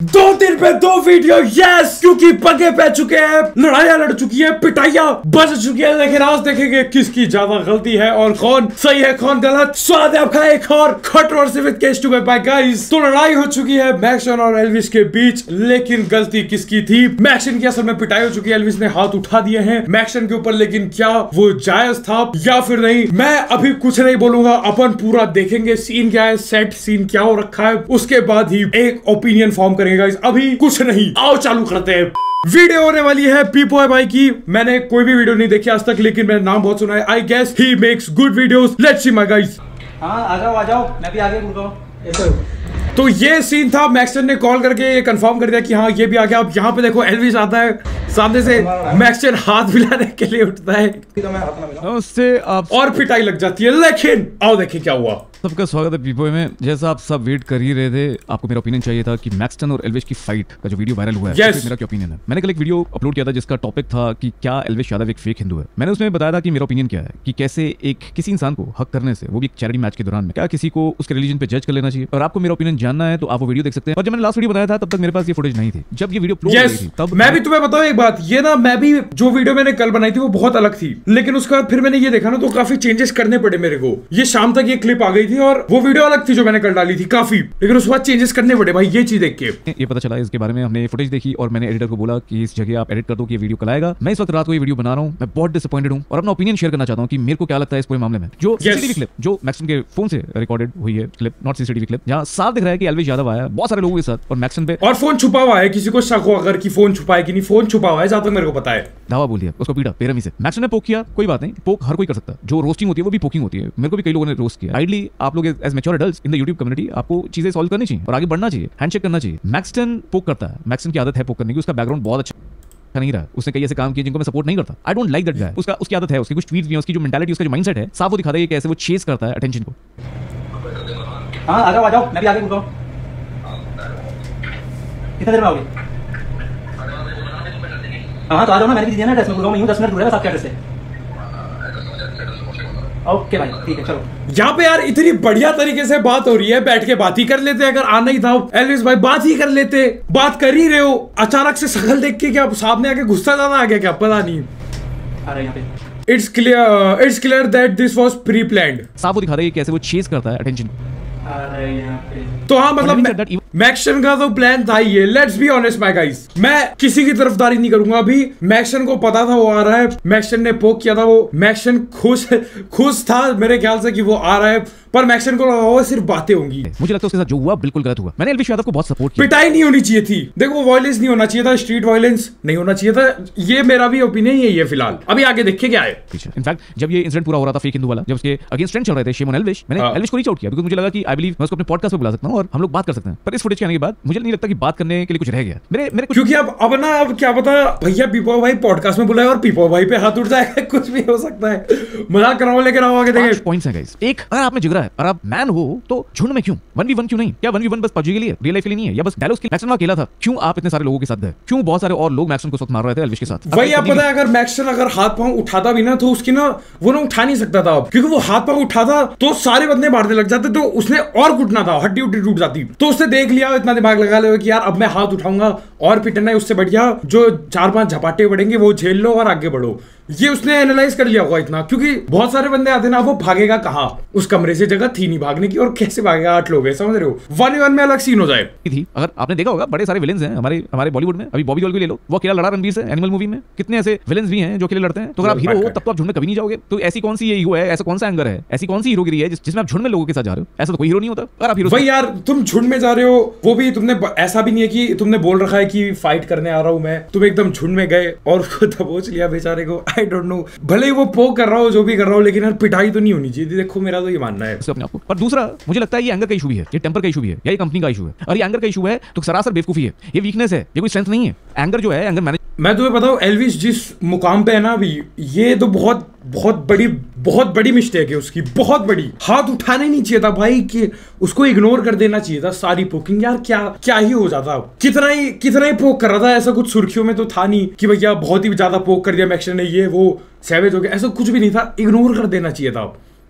2 दिन पे 2 video, yes, क्योंकि पंगे पै चुके हैं, लड़ाइयां लड़ चुकी है, पिटाइयां बज चुकी है, लेकिन आज देखेंगे किसकी ज्यादा गलती है और कौन सही है कौन गलत। स्वागत है आपका एक और controversy with case to by guys. तो लड़ाई हो चुकी है मैक्सन और एल्विस के बीच, लेकिन गलती किसकी थी? मैक्सन की असल में पिटाई हो चुकी है, एल्विस ने हाथ उठा दिए हैं मैक्सन के ऊपर, लेकिन क्या वो जायज था या फिर नहीं, मैं अभी कुछ नहीं बोलूंगा। अपन पूरा देखेंगे सीन क्या है, सेट सीन क्या हो रखा है, उसके बाद ही एक ओपिनियन फॉर्म करेंगे गाइस। अभी कुछ नहीं, आओ चालू करते हैं। वीडियो होने वाली है पीपो भाई की। मैंने कोई भी वीडियो नहीं देखी आज तक, लेकिन मैंने नाम बहुत सुना है। I guess he makes good videos. Let's see my guys. हाँ आ जाओ, मैं भी आगे रुक रहा हूँ। तो ये सीन था, मैक्सन ने कॉल करके ये कंफर्म कर दिया कि हाँ ये भी आ गया। अब यहाँ पे देखो एल्विस आता है सामने से, मैक्सन हाथ मिलाने के लिए उठता है उससे आप और पिटाई लग जाती है। लेकिन आओ देखें क्या हुआ। सबका स्वागत है पीपो में। जैसा आप सब वेट कर ही रहे थे, आपको मेरा ओपिनियन चाहिए था कि मैक्सन और एल्विस की फाइट का जो वीडियो वायरल हुआ है, yes. मेरा क्या ओपिनियन है। मैंने कल एक वीडियो अपलोड किया था जिसका टॉपिक था कि क्या एल्विस यादव एक फेक हिंदू है। मैंने उसमें बताया था कि मेरा ओपिनियन क्या है, कि कैसे एक किसी इंसान को हक करने से, वो भी एक चैरिटी मैच के दौरान में, क्या किसी को उसके रिलीजन पे जज कर लेना चाहिए। और आपको मेरा ओपिनियन जानना है तो आप वो वीडियो देख सकते हैं। और जब मैंने लास्ट वीडियो बनाया था तब तक मेरे पास ये फुटेज नहीं थी। जब ये वीडियो अपलोड हुई थी तब मैं भी तुम्हें बताऊं एक बात, ये ना मैं भी जो वीडियो मैंने कल बनाई थी वो बहुत अलग थी, लेकिन उसके बाद फिर मैंने ये देखा ना तो काफी चेंजेस करने पड़े मेरे को। ये शाम तक ये क्लिप आ गई थी और वो वीडियो अलग थी जो मैंने कल डाली थी काफी, लेकिन उसके बाद चेंजेस करने पड़े भाई। ये चीज देख के ये पता चला इसके बारे में। हमने फुटेज देखी और मैंने एडिटर को बोला कि इस जगह आप एडिट कर दो कि ये वीडियो कल आएगा। मैं इस वक्त रात को ये वीडियो बना रहा हूं, मैं बहुत डिसअपॉइंटेड हूं और अपना ओपिनियन शेयर करना चाहता हूं कि मेरे को क्या लगता है इस पूरे मामले में। जो सीसीटीवी क्लिप जो मैक्सन के फोन से रिकॉर्डेड हुई है क्लिप, नॉट सीसीटीवी क्लिप, जहां साफ दिख रहा है कि एल्विस यादव आया बहुत सारे लोगों के साथ और मैक्सन पे, और फोन छुपा हुआ है। किसी को शक हो अगर कि फोन छुपा है कि नहीं, फोन छुपा हुआ है जहां तक मेरे को पता है। धावा बोल दिया, उसको पीटा बेरहमी से। मैक्सन ने पोक किया, कोई बात नहीं, पोक हर कोई कर सकता है। जो रोस्टिंग होती है वो भी पोकिंग होती है। मेरे को भी कई लोगों ने रोस्ट किया। आइडली आप लोग as mature adults in the YouTube community आपको चीजें सॉल्व करनी चाहिए और आगे बढ़ना चाहिए, हैंडशेक करना चाहिए। मैक्सन पोक करता है, मैक्सन की आदत है पोक करने की। उसका बैकग्राउंड बहुत अच्छा नहीं रहा, उसने कई ऐसे काम किए जिनको मैं सपोर्ट नहीं करता। I don't like that guy. उसकी आदत है, उसकी कुछ ट्वीट्स भी हैं, उसकी जो मेंटालिटी, उसका जो माइंडसेट है, साफ वो दिखाता है कि कैसे वो चेस करता है अटेंशन को। हाँ आ जाओ, मैं भी आगे रुक रहा हूँ। कितने देर में आओगे? हाँ तो आ जाओ ना, मैंने भी दिया ना एड्रेस में, मैं यूं 10 मिनट दूर है बस आपके एड्रेस से। ओके भाई ठीक है, चलो। यहाँ पे यार इतनी बढ़िया तरीके से बात हो रही है, बैठ के बात ही कर लेते। अगर आना ही था एल्विस भाई, बात ही कर लेते। बात कर ही रहे हो, अचानक से शक्ल देख के क्या सामने आके गुस्सा ज्यादा आ गया क्या, पता नहीं। अरे यहाँ पे it's clear that this was pre planned. साफ वो दिखा रहा है कि कैसे वो चेस करता है अटेंशन। अरे यहाँ पे तो हाँ मतलब मैक्सन का तो प्लान था ये। Let's be honest my guys, मैं किसी की तरफदारी नहीं करूंगा। अभी मैक्सन को पता था वो आ रहा है, मैक्सन ने पोक किया था, वो मैक्सन खुश था मेरे ख्याल से कि वो आ रहा है, पर मैक्सन को लगा हुआ सिर्फ बातें होंगी। मुझे लगता है उसके साथ जो हुआ बिल्कुल गलत हुआ। मैंने एल्विस यादव को बहुत सपोर्ट किया। पिटाई नहीं होनी चाहिए थी, देखो वायलेंस नहीं होना चाहिए था, स्ट्रीट वायलेंस नहीं होना चाहिए था। ये मेरा भी ओपिनियन यही है फिलहाल। अभी आगे देखे क्या है। इनफैक्ट जब ये इंसिडेंट पूरा हो रहा था फेक हिंदू वाला, जब उसके अगेंस्ट ट्रेंड चल रहे थे शेम ऑन एल्विस, मैंने एल्विस को रीच आउट किया बिकॉज़ मुझे लगा कि आई बिलीव मैं उसको अपने पॉडकास्ट पे बुला सकता हूं और हम लोग बात कर सकते हैं। पर इस फुटेज के आने के बाद मुझे नहीं लगता कि बात करने के लिए कुछ रह गया मेरे क्योंकि अब ना अब क्या पता भैया पीपो भाई पॉडकास्ट में बुलाए और पीपो भाई पे हाथ उठ जाए, कुछ भी हो सकता है। मजाक कर रहा हूं लेकिन आओ आगे देखें। पॉइंट्स हैं गाइस। एक, अगर आप में जिगरा है और आप मैन हो तो झुंड में क्यों? 1v1 क्यों नहीं? क्या 1v1 बस पबजी के लिए, रियल लाइफ के लिए नहीं है, या बस डायलॉग्स के लिए? मैक्सन अकेला था, क्यों आप इतने सारे लोगों के साथ गए? क्यों बहुत सारे और लोग मैक्सन को साथ मार रहे थे एल्विस के साथ? वही आप पता है, अगर मैक्सन अगर हाथ पांव उठाता भी ना तो उसकी ना वो ना उठा नहीं सकता था, क्योंकि वो हाथ पांव उठाता तो सारे बंदे मारने लग जाते, तो उसने और घुटना था, हड्डी उड्डी टूट जाती। तो उसने देख लिया, इतना दिमाग लगा ले कि यार अब मैं हाथ उठाऊंगा और पिटना है, उससे बढ़िया जो 4-5 झपाटे पड़ेंगे वो झेल लो और आगे बढ़ो। ये उसने एनालाइज कर लिया होगा इतना, क्योंकि बहुत सारे बंदे आते ना, वो भागेगा कहाँ? उस कमरे से जगह थी नहीं भागने की, और कैसे भागेगा? 8 लोग हैं, समझ रहे हो? 1v1 में अलग सीन हो जाए थी। अगर आपने देखा होगा बड़े सारे विलेंस हैं हमारे बॉलीवुड में। अभी बॉबी देओल को ले लो, वो अकेला लड़ा रणवीर से एनिमल मूवी में। कितने ऐसे विलेंस भी हैं जो अकेले लड़ते हैं। तो अगर आप हीरो हो तब तो आप झुंड में कभी नहीं जाओगे। तो ऐसी कौन सी ये ईगो है, ऐसा कौन सा एंगर है, ऐसी कौन सी हीरोगिरी है जिसमें आप झुंड में लोगों के साथ जा रहे हो? ऐसा तो कोई हीरो नहीं होता। अगर आप हीरो भाई यार तुम झुंड में जा रहे हो, वो भी तुमने ऐसा भी नहीं है कि तुमने बोल रखा है कि फाइट करने आ रहा हूं मैं, तुम एकदम झुंड में गए और उसको दबोच लिया बेचारे को। आई डोंट नो, भले ही वो पोक कर रहा हो जो भी कर रहा हो, लेकिन यार पिटाई तो नहीं होनी चाहिए। देखो मेरा तो ये मानना है अपने आपको। और दूसरा, मुझे लगता है ये एंगर का इशू भी है, ये टेंपर का इशू भी है, या ये कंपनी का इशू है। और ये एंगर का इशू है तो सरासर बेवकूफी है, ये वीकनेस है, ये कोई स्ट्रेंथ नहीं है। एंगर जो है, एंगर मैनेज। मैं तुम्हें बताऊं एल्विस जिस मुकाम पे है ना अभी, ये तो बहुत बड़ी मिस्टेक है उसकी, बहुत बड़ी। हाथ उठाना ही नहीं चाहिए था भाई, कि उसको इग्नोर कर देना चाहिए था सारी पोकिंग। यार क्या ही हो जाता, कितना ही पोक कर रहा था। ऐसा कुछ सुर्खियों में तो था नहीं कि भैया बहुत ही ज्यादा पोक कर दिया मैक्सन ने, ये वो सैवेज हो गया, ऐसा कुछ भी नहीं था। इग्नोर कर देना चाहिए था।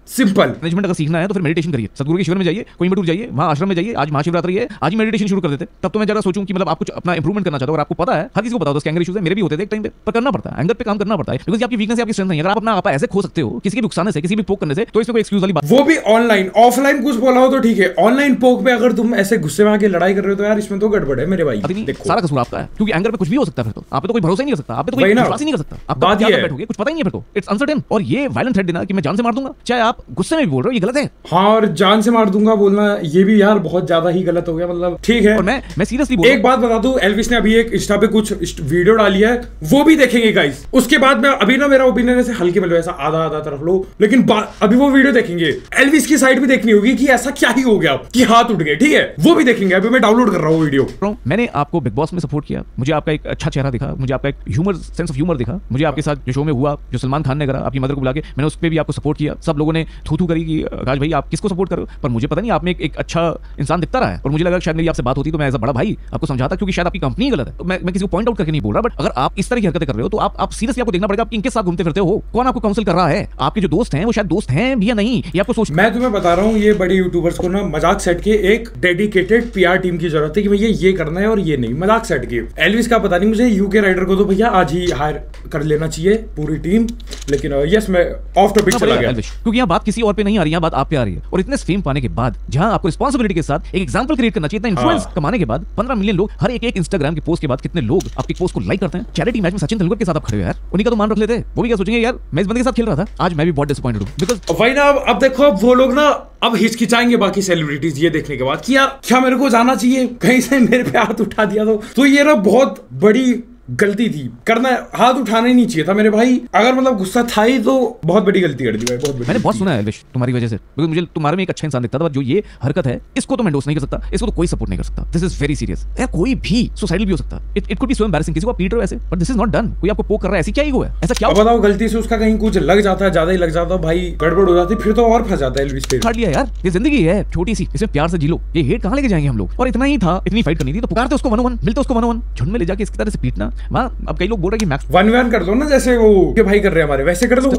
सिंपल। मैनेजमेंट अगर सीखना है तो फिर मेडिटेशन करिए, सदगुरु के शिविर में जाइए, कोयंबटूर जाइए, वहां आश्रम में जाइए। आज महाशिवरात्रि है, आज ही मेडिटेशन शुरू कर देते। तब तो मैं जरा सोचूं कि मतलब आप कुछ अपना इंप्रूवमेंट करना चाहते हो और आपको पता है, हर किसी को पता होता है एंगर इश्यूज है, मेरे भी होते थे एक टाइम पे, पर करना पड़ता है, एंगर पे काम करना पड़ता है, बिकॉज़ आपकी वीकनेस है, आपकी स्ट्रेंथ नहीं। अगर आप अपना आप ऐसे खो सकते हो किसी के नुकसान से, किसी भी पोक करने से, तो इसमें कोई एक्सक्यूज वाली बात, वो भी ऑनलाइन। ऑफलाइन कुछ बोला हो तो ठीक है, ऑनलाइन पोक पे अगर तुम ऐसे गुस्से में आके लड़ाई कर रहे हो तो यार इसमें तो गड़बड़ है मेरे भाई। देखो सारा कसूर आपका है, क्योंकि एंगर पे कुछ भी हो सकता है। फिर तो आप पे तो कोई भरोसा ही नहीं कर सकता, आप पे तो कोई विश्वास ही नहीं कर सकता। आप बात क्या बैठोगे, कुछ पता ही नहीं है फिर तो। It's uncertain. और ये वायलेंट थ्रेट देना कि मैं जान से मार दूंगा, चाहे आप गुस्से में भी बोल रहे हो, ये गलत है। हाँ, और जान से मार दूंगा बोलना ये भी यार बहुत ज्यादा ही गलत हो गया। मतलब ठीक है, और मैं सीरियसली बोल, एक बात बता दूं, एल्विस ने अभी एक इंस्टा पे कुछ वीडियो डाली है, वो भी देखेंगे गाइस। उसके बाद में अभी ना मेरा ओपिनियन ऐसे हल्के में लो, ऐसा आधा आधा तरफ लो, लेकिन अभी वो वीडियो देखेंगे, एल्विस की साइड भी देखनी होगी कि ऐसा क्या ही हो गया कि हाथ उठ गए। ठीक है, वो भी देखेंगे। अभी मैं डाउनलोड कर रहा हूँ वीडियो। मैंने आपको बिग बॉस में सपोर्ट किया, मुझे आपका एक अच्छा चेहरा दिखा, मुझे आपका एक ह्यूमर, सेंस ऑफ ह्यूमर दिखा, मुझे आपके साथ जो शो में हुआ, जो सलमान खान ने करा आपकी मदर को बुला के, मैंने उस पर भी आपको सपोर्ट किया। सब लोगों ने थू करी कि राज भाई आप किसको सपोर्ट करो, पर मुझे पता नहीं, आप में एक अच्छा इंसान दिखता रहा है और मुझे लगा शायद मेरी आपसे बात होती तो मैं एज अ बड़ा भाई आपको समझाता, क्योंकि शायद आपकी कंपनी गलत है। तो मैं किसी को पॉइंट आउट करके नहीं बोल रहा, बट अगर आप इस तरह की हरकतें कर रहे हो तो आप सीरियसली आपको देखना पड़ेगा आप किनके साथ घूमते फिरते हो, कौन आपको काउंसिल कर रहा है। आपके जो दोस्त हैं वो शायद दोस्त हैं भी या नहीं, ये आपको सोच। मैं तुम्हें बता रहा हूँ, ये बड़े यूट्यूबर्स को ना मजाक सेट के एक डेडिकेटेड पीआर टीम की जरूरत है कि भैया ये करना है और ये नहीं, मजाक सेट के। एल्विस का पता नहीं, मुझे यूके राइडर को तो भैया आज ही हायर कर लेना चाहिए पूरी टीम। लेकिन यस, मैं ऑफ टॉपिक चला गया, क्योंकि यहाँ बात किसी और पे नहीं आ रही, यहाँ बात आप पे आ रही है। और इतने फेम पाने के बाद, जहाँ आपको रिस्पॉन्सिबिलिटी के साथ एक एग्जांपल क्रिएट करना चाहिए, इतना इन्फ्लुएंस कमाने के बाद, 15 मिलियन लोग हर एक इंस्टाग्राम की पोस्ट के बाद कितने लोग आपकी पोस्ट को लाइक करते हैं। चैरिटी मैच में सचिन तेंदुलकर के साथ आप खड़े हो यार, उन्हीं का तो मान रख लेते। वो भी क्या सोचेंगे यार, मैं इस बंदे के साथ खेल रहा था। आज मैं भी बहुत डिसअपॉइंटेड हूं, बिकॉज़ वही ना। अब देखो, वो लोग ना अब हिचकिचाएंगे बाकी सेलिब्रिटीज ये देखने के बाद कि यार क्या मेरे को जाना चाहिए, कहीं से मेरे पे हाथ उठा दिया तो ये ना बहुत बड़ी गलती थी। करना हाथ उठाना ही नहीं चाहिए था मेरे भाई। अगर मतलब गुस्सा था ही तो बहुत बड़ी गलती कर दी भाई, बहुत बड़ी। मैंने बहुत सुना है एल्विश तुम्हारी वजह से, क्योंकि मुझे तुम्हारे में एक अच्छा इंसान दिखता था, जो ये हरकत है इसको तो मैं एंडोर्स नहीं कर सकता, इसको तो कोई सपोर्ट नहीं कर सकता। This is very serious. यार कोई भी सुसाइडल भी हो सकता है, it could be so embarrassing. किसी को आप पीट रहे हो ऐसे, but this is not done. कोई आपको पोक कर रहा है, ऐसी क्या ईगो है, ऐसा क्या बताओ। गलती से उसका कहीं कुछ लग जाता है, ज्यादा ही लग जाता है भाई, गड़बड़ हो जाती, फिर तो और फंस जाता है एल्विस पे। काट लिया यार, ये जिंदगी है छोटी सी, इसमें प्यार से जी लो। ये हेट कहां लेके जाएंगे हम लोग। और इतना ही था, इतनी फाइट करनी थी तो पुकारते उसको 1-on-1, मिलते उसको 1-on-1, झुंड में ले जाके इसकी तरह से पीटना। अब कई लोग बोल रहे हैं कि 1v1 कर दो ना, जैसे वो के भाई कर रहे हैं हमारे, वैसे कर दो।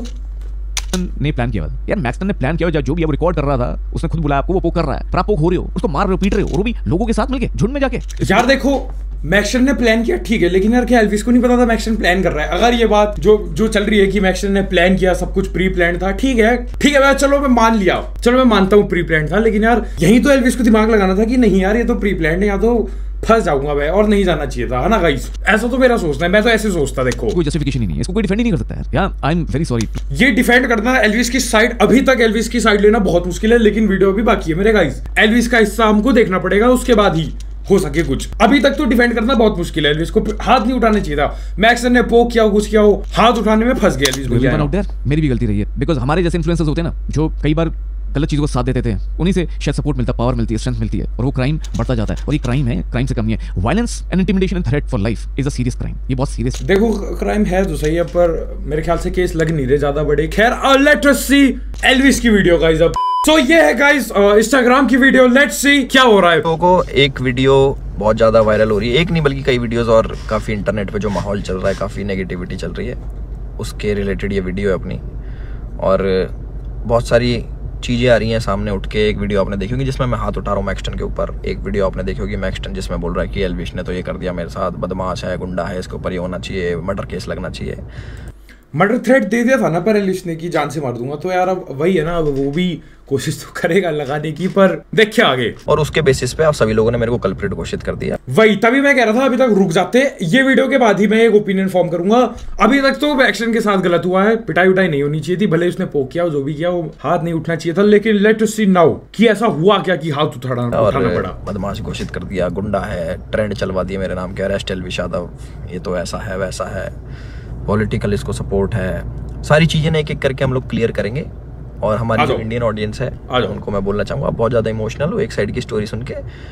ने प्लान किया था यार, मैक्सटन ने प्लान किया, जो भी अब रिकॉर्ड कर रहा था उसने खुद बुलाया आपको, वो पोक कर रहा है, पर आप पोक हो रहे हो, उसको मार रहे हो, पीट रहे हो, और वो भी लोगों के साथ मिलके झुंड में जाके। यार देखो, मैक्सन ने प्लान किया ठीक है, लेकिन यार क्या एल्विस को नहीं पता था मैक्सन प्लान कर रहा है? अगर ये बात जो चल रही है कि मैक्सन ने प्लान किया, सब कुछ प्री प्लान था, ठीक है भाई, चलो मैं मान लिया, चलो मैं मानता हूँ प्री प्लान था, लेकिन यार यही तो एल्विस को दिमाग लगाना था कि नहीं यार ये तो प्री प्लान है, या तो फंस जाऊंगा मैं और नहीं जाना चाहिए था, है ना गाइस? ऐसा तो मेरा सोचना है, मैं तो ऐसे सोचता। देखो कोई जस्टिफिकेशन ही नहीं है, इसको कोई डिफेंड ही नहीं कर सकता यार। या आई एम वेरी सॉरी। ये डिफेंड करना एल्विस की साइड, अभी तक एल्विस की साइड लेना बहुत मुश्किल है, लेकिन वीडियो भी बाकी है मेरे गाइस। एल्विस का हिस्सा हमको देखना पड़ेगा, उसके बाद ही हो सके कुछ। अभी तक तो डिफेंड करना बहुत मुश्किल है, एल्विस को हाथ नहीं उठाना चाहिए था। मैक्सन ने पोक किया, कुछ किया हो, हाथ उठाने में फंस गया एल्विस। मेरी भी गलती रही है, बिकॉज हमारे जैसे इन्फ्लुएंसर्स होते हैं ना, जो कई बार गलत चीजों को साथ देते थे, उन्हीं से शायद सपोर्ट मिलता, पावर मिलती है, स्ट्रेंथ मिलती है, और वो क्राइम बढ़ता जाता है। और ये क्राइम है, क्राइम से कम नहीं है। Violence and intimidation and threat for life is a serious crime. ये बहुत सीरियस। देखो क्राइम है तो सही है, पर मेरे ख्याल से केस लग नहीं रहे ज्यादा बड़े। खैर लेट अस सी एल्विस की वीडियो गाइस। अब तो ये है गाइस इंस्टाग्राम की वीडियो, लेट्स सी क्या हो रहा है। तो को एक वीडियो बहुत ज्यादा वायरल हो रही है, एक नहीं बल्कि कई वीडियोस, और काफी इंटरनेट पे जो माहौल चल रहा है, काफी नेगेटिविटी चल रही है, उसके रिलेटेड ये वीडियो है अपनी। और बहुत सारी चीज़ें आ रही हैं सामने उठ के। एक वीडियो आपने देखी होगी जिसमें मैं हाथ उठा रहा हूँ मैक्सटन के ऊपर, एक वीडियो आपने देखी होगी मैक्सटन जिसमें बोल रहा है कि एल्विश ने तो ये कर दिया मेरे साथ, बदमाश है, गुंडा है, इसके ऊपर ये होना चाहिए, मर्डर केस लगना चाहिए। मर्डर थ्रेट दे दिया था ना पर एल्विश ने कि जान से मार दूंगा, तो यार अब वही है ना, अब वो भी कोशिश तो करेगा लगाने की, पर देखिए आगे। और उसके बेसिस पे आप सभी लोगों ने मेरे को कल्प्रिट घोषित कर दिया। वही तभी मैं कह रहा था अभी तक रुक जाते, ये वीडियो के बाद ही मैं एक ओपिनियन फॉर्म करूंगा। अभी तक तो एक्शन के साथ गलत हुआ है, पिटाई उटाई नहीं होनी चाहिए थी, भले उसने पोक किया, जो भी किया वो हाथ नहीं उठना चाहिए था, लेकिन लेट अस सी नाउ कि ऐसा हुआ क्या कि हाथ उठाना पड़ा। बदमाश घोषित कर दिया, गुंडा है, ट्रेंड चलवा दिया मेरे नाम के, अरेस्ट एल्विश यादव, ये तो ऐसा है वैसा है, पॉलिटिकल इसको सपोर्ट है, सारी चीजें एक एक करके हम लोग क्लियर करेंगे। और हमारी जो इंडियन ऑडियंस है उनको मैं बोलना चाहूंगा, बहुत ज्यादा इमोशनल हो एक साइड की स्टोरी सुन के,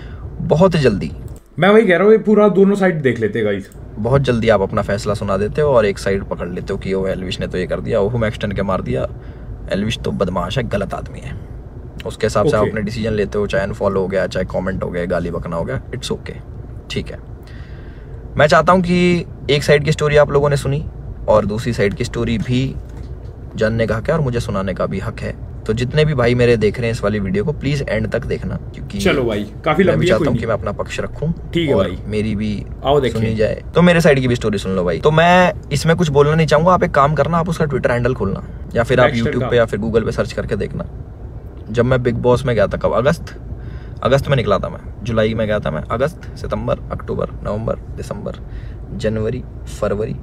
बहुत जल्दी, मैं वही कह रहा हूँ, पूरा दोनों साइड देख लेते गाइस, बहुत जल्दी आप अपना फैसला सुना देते हो और एक साइड पकड़ लेते हो कि ओ एल्विश ने तो ये कर दिया, ओह मैक्सटन के मार दिया, एल्विश तो बदमाश है, गलत आदमी है। उसके हिसाब से आप अपने डिसीजन लेते हो, चाहे अनफॉलो हो गया, चाहे कॉमेंट हो गया, गाली बकना हो गया, इट्स ओके, ठीक है। मैं चाहता हूँ कि एक साइड की स्टोरी आप लोगों ने सुनी और दूसरी साइड की स्टोरी भी जानने का हक है और मुझे सुनाने का भी हक है। तो जितने भी भाई मेरे देख रहे हैं इस वाली वीडियो को, प्लीज एंड तक देखना, क्योंकि चलो भाई काफी लंबी है, चाहता हूँ कि मैं अपना पक्ष रखूं, ठीक है भाई, मेरी भी आओ सुनी जाए, तो मेरे साइड की भी स्टोरी सुन लो भाई। तो मैं इसमें कुछ बोलना नहीं चाहूंगा, आप एक काम करना, आप उसका ट्विटर हैंडल खोलना या फिर आप यूट्यूब पे या फिर गूगल पे सर्च करके देखना। जब मैं बिग बॉस में गया था, कब, अगस्त में निकला था मैं, जुलाई में गया था मैं, अगस्त, सितंबर, अक्टूबर, नवंबर, दिसंबर, जनवरी, फरवरी,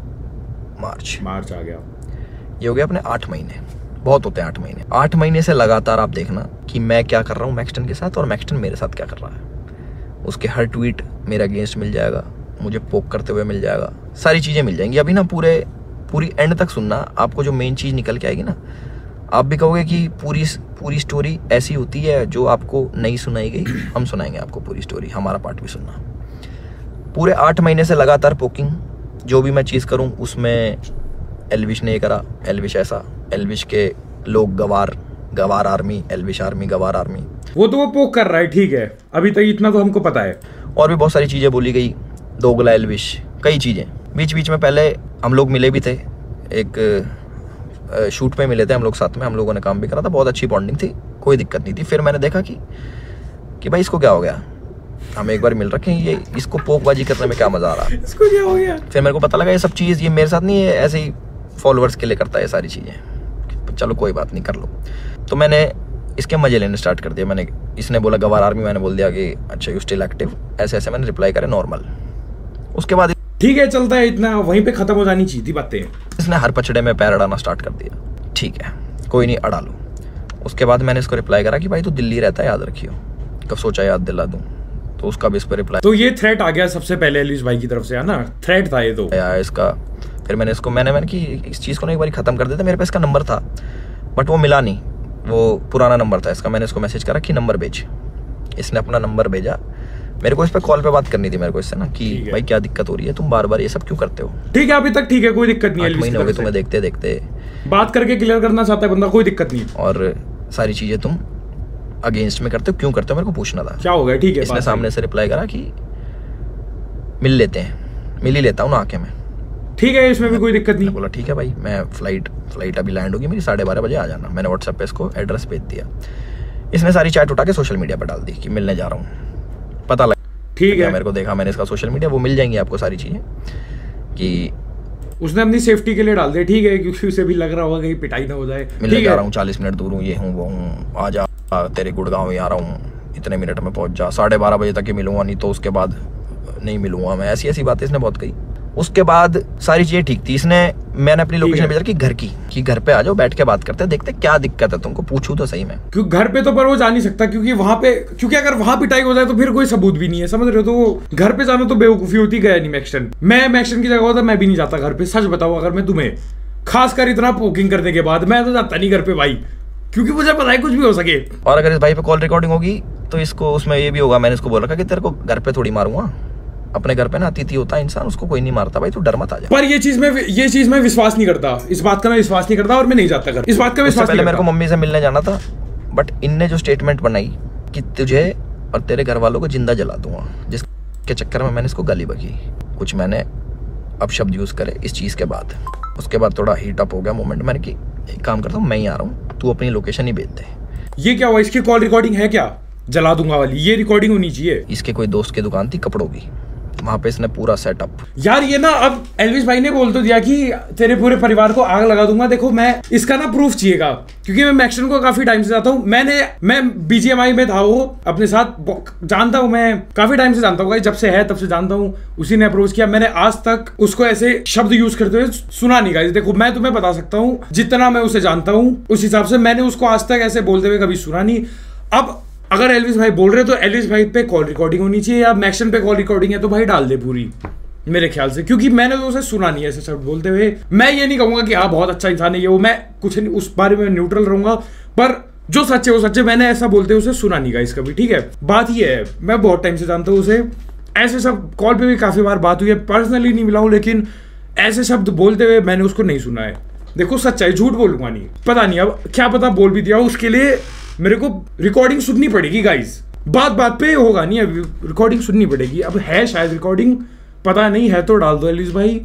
मार्च आ गया। ये हो गया अपने 8 महीने, बहुत होते हैं 8 महीने। 8 महीने से लगातार आप देखना कि मैं क्या कर रहा हूँ मैक्सटन के साथ और मैक्सटन मेरे साथ क्या कर रहा है। उसके हर ट्वीट मेरे अगेंस्ट मिल जाएगा, मुझे पोक करते हुए मिल जाएगा, सारी चीज़ें मिल जाएंगी। अभी ना पूरी एंड तक सुनना, आपको जो मेन चीज़ निकल के आएगी ना, आप भी कहोगे कि पूरी स्टोरी ऐसी होती है जो आपको नहीं सुनाई गई। हम सुनाएंगे आपको पूरी स्टोरी, हमारा पार्ट भी सुनना। पूरे 8 महीने से लगातार पोकिंग, जो भी मैं चीज़ करूँ उसमें एल्विश ने करा, एल्विश ऐसा, एल्विश के लोग गवार आर्मी, एल्विश आर्मी, गवार आर्मी, वो तो वो पोक कर रहा है, ठीक है, अभी तक इतना तो हमको पता है। और भी बहुत सारी चीज़ें बोली गई, दोगला एल्विश, कई चीज़ें। बीच में पहले हम लोग मिले भी थे, एक शूट पे मिले थे हम लोग साथ में, हम लोगों ने काम भी करा था, बहुत अच्छी बॉन्डिंग थी, कोई दिक्कत नहीं थी। फिर मैंने देखा कि भाई इसको क्या हो गया, हम एक बार मिल रखे हैं, ये इसको पोकबाजी करने में क्या मजा आ रहा है, इसको क्या हो गया। फिर मेरे को पता लगा ये सब चीज़ ये मेरे साथ नहीं है, ऐसे ही फॉलोअर्स के लिए करता है ये सारी चीज़ें, चलो कोई बात नहीं, कर लो। तो मैंने इसके मजे लेने स्टार्ट कर दिया। इसने बोला गवार आर्मी, मैंने बोल दिया कि अच्छा यू स्टिल एक्टिव, ऐसे मैंने रिप्लाई करे नॉर्मल। उसके बाद ठीक है चलता है, इतना वहीं पे खत्म हो जानी चाहिए थी बातें। इसने हर पचड़े में पैर अड़ाना स्टार्ट कर दिया, ठीक है कोई नहीं, अड़ा लो। उसके बाद मैंने इसको रिप्लाई करा कि भाई तू दिल्ली रहता है, याद रखियो, कब सोचा याद दिला दूं, तो उसका भी इस पर रिप्लाई। तो ये थ्रेट आ गया सबसे पहले एल्विश भाई की तरफ से, है ना, थ्रेट था ये तो इसका। फिर मैंने इसको मैंने कि इस चीज़ को ना एक बार खत्म कर देता। मेरे पास इसका नंबर था बट वो मिला नहीं, वो पुराना नंबर था इसका। मैंने इसको मैसेज करा कि नंबर भेज, इसने अपना नंबर भेजा। मेरे को इस पर कॉल पे बात करनी थी मेरे को इससे ना, कि भाई क्या दिक्कत हो रही है, तुम बार बार ये सब क्यों करते हो। ठीक है अभी तक ठीक है, कोई दिक्कत नहीं है। 8 महीने हो गए तुम्हें देखते देखते, बात करके क्लियर करना चाहता है बंदा, कोई दिक्कत नहीं। और सारी चीजें तुम अगेंस्ट में करते हो, क्यों करते हो, मेरे को पूछना था क्या हो गया। ठीक है, इसने सामने से रिप्लाई करा कि मिल लेते हैं, मिल ही लेता हूँ ना आके मैं। ठीक है इसमें भी कोई दिक्कत नहीं। बोला ठीक है भाई, मैं फ्लाइट अभी लैंड होगी मेरी, 12:30 बजे आ जाना। मैंने व्हाट्सएप पे इसको एड्रेस भेज दिया। इसने सारी चैट उठा के सोशल मीडिया पे डाल दी कि मिलने जा रहा हूँ। पता लगा, ठीक है, मेरे को देखा मैंने इसका सोशल मीडिया, वो मिल जाएंगी आपको सारी चीजें कि उसने अपनी सेफ्टी के लिए डाल दिया। ठीक है, क्योंकि उसे भी लग रहा होगा कहीं पिटाई ना हो जाए। मिलने जा रहा हूँ, 40 मिनट दूर हूँ, ये हूँ वो हूँ, आ जा तेरे गुड़गांव ही आ रहा हूँ, इतने मिनट में पहुंच जा, 12:30 बजे तक ही मिलूंगा, नहीं तो उसके बाद नहीं मिलूंगा मैं। ऐसी बातें इसने बहुत कही। उसके बाद सारी चीजें ठीक थी। मैंने अपनी लोकेशन भेजा कि घर की, कि घर पे आ जाओ, बैठ के बात करते हैं, देखते क्या दिक्कत है तुमको, पूछूं तो सही में। क्योंकि घर पे तो पर वो जा नहीं सकता, क्योंकि वहां पे, क्योंकि अगर वहां पिटाई हो जाए तो फिर कोई सबूत भी नहीं है, समझ रहे हो। तो घर पे जाना तो बेवकूफी होती, गया नहीं मैक्सटन। मैं मैक्सटन की जगह होता मैं भी नहीं जाता घर पे, सच बताऊं अगर मैं तुम्हें, खासकर इतना पोकिंग करने के बाद मैं तो जाता नहीं घर पे भाई, क्योंकि मुझे पता है कुछ भी हो सके। और अगर इस भाई पे कॉल रिकॉर्डिंग होगी तो इसको उसमें ये भी होगा, मैंने इसको बोल रखा कि तेरे को घर पे थोड़ी मारूंगा, अपने घर पे ना अतिथि होता है इंसान, उसको कोई नहीं मारता भाई, तू डर मत आ जा। पर ये चीज मैं विश्वास नहीं करता, इस बात का मैं विश्वास नहीं करता, और मैं नहीं जाता घर, इस बात का विश्वास नहीं करता। मेरे को मम्मी से मिलने जाना था, बट इनने जो स्टेटमेंट बनाई कि तुझे और तेरे घर वालों को जिंदा जला दूंगा, जिसके चक्कर में मैंने इसको गाली बकी, कुछ मैंने अपशब्द यूज करे इस चीज के बाद। उसके बाद थोड़ा हीट अप हो गया मोमेंट। मैंने कि एक काम करता हूँ, मैं ही आ रहा हूँ, तू अपनी लोकेशन ही भेज दे। ये क्या हुआ, इसकी कॉल रिकॉर्डिंग है क्या, जला दूंगा वाली, ये रिकॉर्डिंग होनी चाहिए। इसके कोई दोस्त की दुकान थी कपड़ों की, वहां पे इसने पूरा सेटअप। यार ये ना, अब एल्विश भाई ने बोल तो दिया कि तेरे पूरे परिवार को आग लगा दूंगा। देखो मैं इसका ना प्रूफ चाहिएगा, क्योंकि मैं मैक्सटन को काफी टाइम से जाता हूँ। मैं बीजीएमआई में था, वो अपने साथ जानता हूँ, मैं काफी टाइम से जानता हूँ, जब से है तब से जानता हूँ। उसी ने अप्रोच किया, मैंने आज तक उसको ऐसे शब्द यूज करते हुए सुना नहीं। गाइस देखो, मैं तुम्हें बता सकता हूँ जितना मैं उसे जानता हूँ, उस हिसाब से मैंने उसको आज तक ऐसे बोलते हुए कभी सुना नहीं। अब अगर एल्विश भाई बोल रहे तो एल्विश भाई पे कॉल रिकॉर्डिंग होनी चाहिए, या मैक्सटन पे कॉल रिकॉर्डिंग है तो भाई डाल दे पूरी, मेरे ख्याल से, क्योंकि मैंने तो उसे सुना नहीं है ऐसे शब्द बोलते हुए। मैं ये नहीं कहूंगा कि हाँ बहुत अच्छा इंसान है ये वो, मैं कुछ नहीं, उस बारे में न्यूट्रल रहूंगा, पर जो सच है वो सच है। मैंने ऐसा बोलते हुए उसे सुना नहीं गाइस कभी, ठीक है। बात ये है, मैं बहुत टाइम से जानता हूँ उसे, ऐसे सब कॉल पे भी काफी बार बात हुई है, पर्सनली नहीं मिला हूँ, लेकिन ऐसे शब्द बोलते हुए मैंने उसको नहीं सुना है। देखो सच्चाई, झूठ बोलूंगा नहीं, पता नहीं, अब क्या पता बोल भी दिया, उसके लिए मेरे को रिकॉर्डिंग सुननी पड़ेगी गाइस। बात पे होगा नहीं, अब रिकॉर्डिंग सुननी पड़ेगी। अब है शायद रिकॉर्डिंग, पता नहीं है तो डाल दो एल्विश भाई,